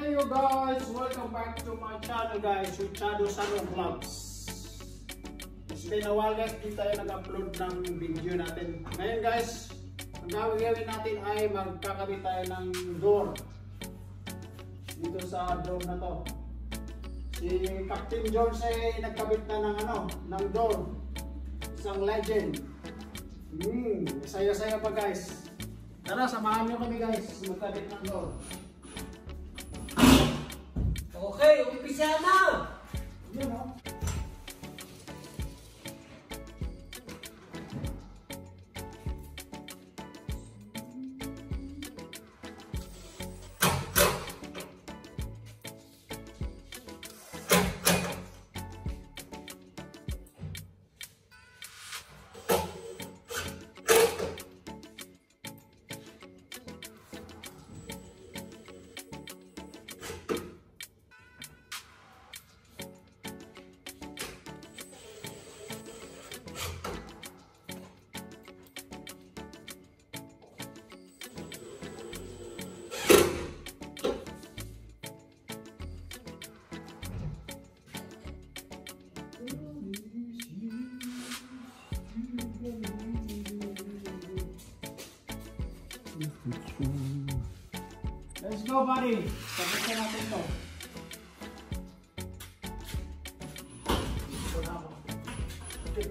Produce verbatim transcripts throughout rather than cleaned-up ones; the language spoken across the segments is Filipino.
Hey you guys, welcome back to my channel guys, Richado Sano vlogs. It's been a while guys, di tayo nag-upload ng video natin. Ngayon guys, ang gagawin natin ay magkakabit tayo ng door dito sa door na to. Si Captain Jones ay nagkabit na ng ano, ng door. Isang legend. Hmm, saya-saya pa guys. Tara, samahan nyo kami guys, magkabit ng door. Okay, umpisa na! Yun o. Let's go buddy! Sabit na natin ito. Ito na ako. Okay.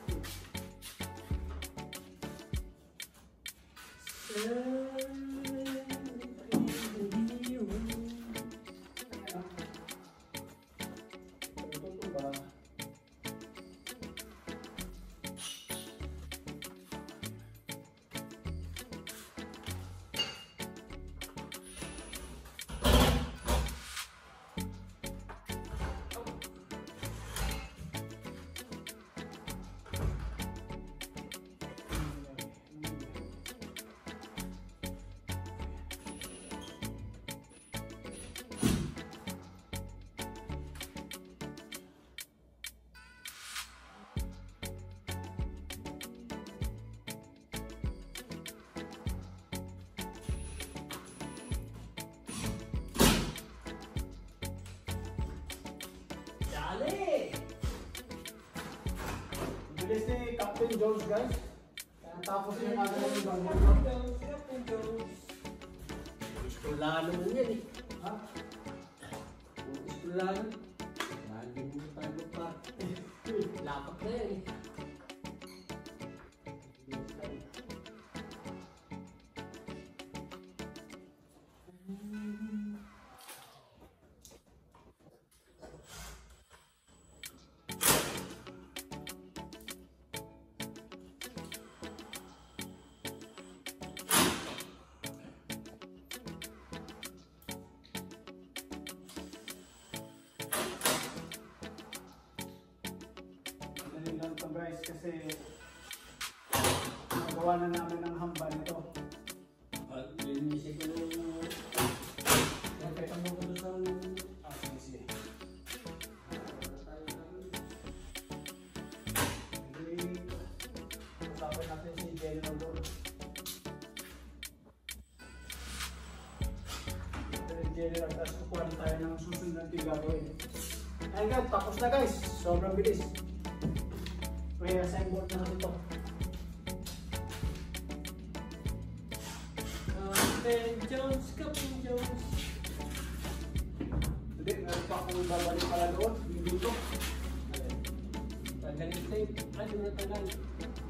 Bilis ni Captain Jones guys. Tapos yung natin yung bangin. Captain Jones. Eskulano mo yan eh. Ha? Eskulano. Lagi mo tayo pa. Lapak na yan eh. Lang ito guys kasi nagawa na namin ng hamba nito. At linisin ko yung nakita mo ko doon sa sige. Hindi usapin natin si General doon. General, tapos kukuha tayo ng susunod na tigagawin. Ayun guys, tapos na guys. Sobrang bilis. Prayer signboard na ito. Captain Jones, Captain Jones. Hindi, meron pa akong babalik pala doon. Yung dito. Tagalit tayo. Ano na tagal?